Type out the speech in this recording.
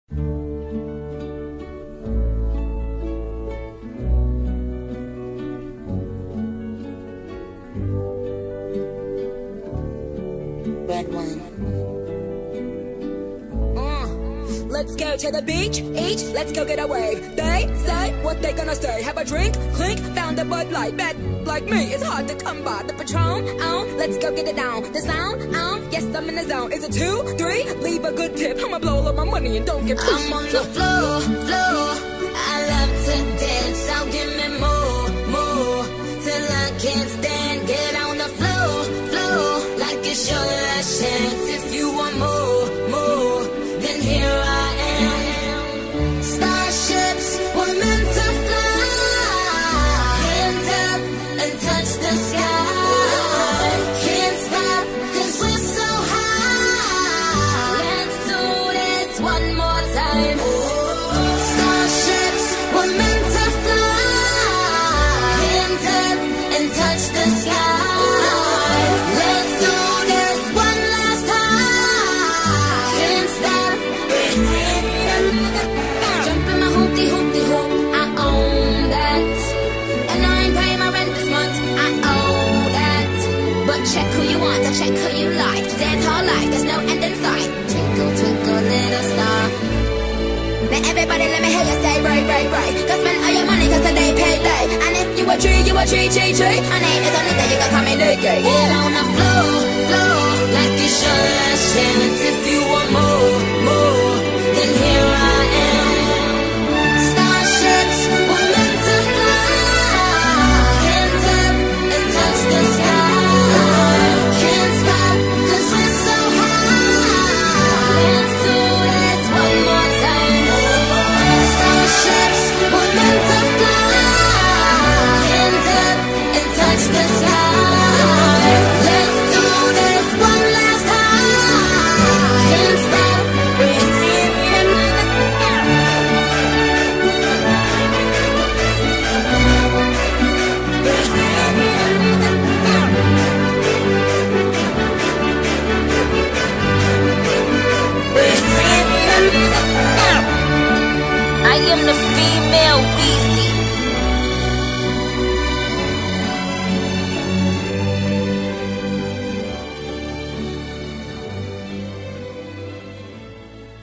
Red one. Let's go to the beach, let's go get a wave. They say what they gonna say. Have a drink, clink, found a Bud Light. Bet like me, it's hard to come by. The Patron, let's go get it down. The sound, yes, I'm in the zone. Is it 2, 3? Leave a good tip. I'ma blow all of my money and don't get pushed. I'm on the floor. I love to dance, so give me more, till I can't stand. Get on the floor, like it's your last chance. If you want more, then here I am. Starships were meant to fly. Hands up and touch the sky. Can't stop, 'cause we're so high. Let's do this one more time. Starships were meant to fly. Hands up and touch the sky. Let's do this one last time. Can't stop. Jump in my hoopty hoop, I own that. And I ain't paying my rent this month, I owe that. But check who you want, I check who you like. Dance all life, there's no end in sight. Twinkle, twinkle, little star. Now everybody let me hear you say right. Go spend all your money 'cause today payday. And if you a tree, My name is on it, then you can call me Nikki. Get on the floor, like it's your last chance. If you want more, then here I am. Starships were meant to fly. Hands up and touch the sky. Can't stop, 'cause we're so high. Let's do this one more time. Starships were meant to fly. Hands up and touch the sky. Let's do this one last time. Can't stop. I am the female Weezy.